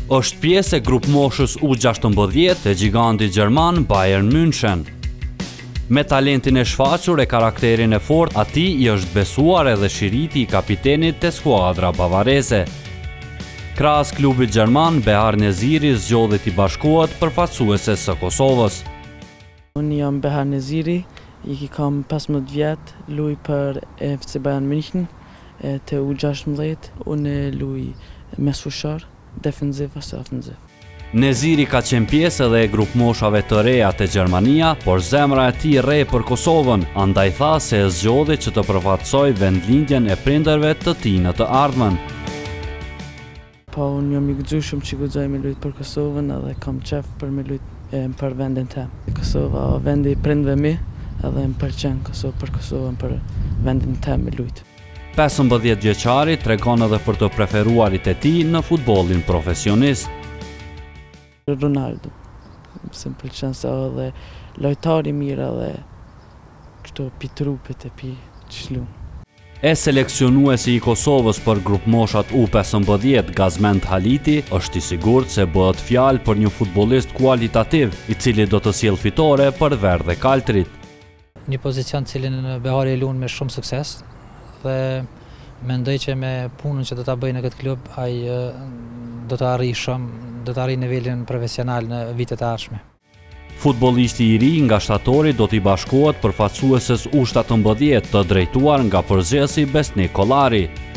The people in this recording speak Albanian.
Është pjesë e grup moshës U16 e gigantit gjerman Bayern München. Me talentin e shfaqur e karakterin e fortë, atij I është besuar edhe shiriti I kapitenit të skuadra bavareze. Krahas klubit gjerman, Behar Neziri zgjodhi të bashkohet përfaqësueses së Kosovës. Unë jam Behar Neziri, I kam 15 vjet, luaj për FC Bayern München të U16, unë luaj mesfushar, defensiv ose ofensiv. Neziri ka qenë pjesë edhe e grup moshave të reja të Gjermania, por zemra e tij re për Kosovën, andaj tha se e zgjodhi që të përfaqësoj vendlindjen e prindërve të tij në të ardhmen. Po unë jam I gëzueshëm që guxoj me luajt për Kosovën edhe kam qef për me luajt për vendin tim. Kosova vendi I prindve mi, edhe më pëlqen Kosovë për Kosovën për vendin tim me luajt. 15 vjeçari tregon edhe për të preferuarit e tij në futbollin profesionist. Ronaldo, se më pëlqen se edhe lojtari mirë edhe kështu pi trupit e pi çlu. E seleksionuesi I Kosovës për grup moshat U15 Gazmend Haliti është I sigurt se bëhet fjalë për një futbollist kualitativ I cili do të sjellë fitore për Verdhe Kaltrit. Një pozicion cilin Behari e luan me shumë sukses dhe mendoj që me punën që do ta bëjë në këtë klub ai do të arrijë shumë, do të arrijë nivelin profesional në vitet e ardhshme. Futbollisti I ri nga shtatori do t'i bashkohet përfaqësueses U17 të drejtuar nga përzgjesi Besnik Kollari.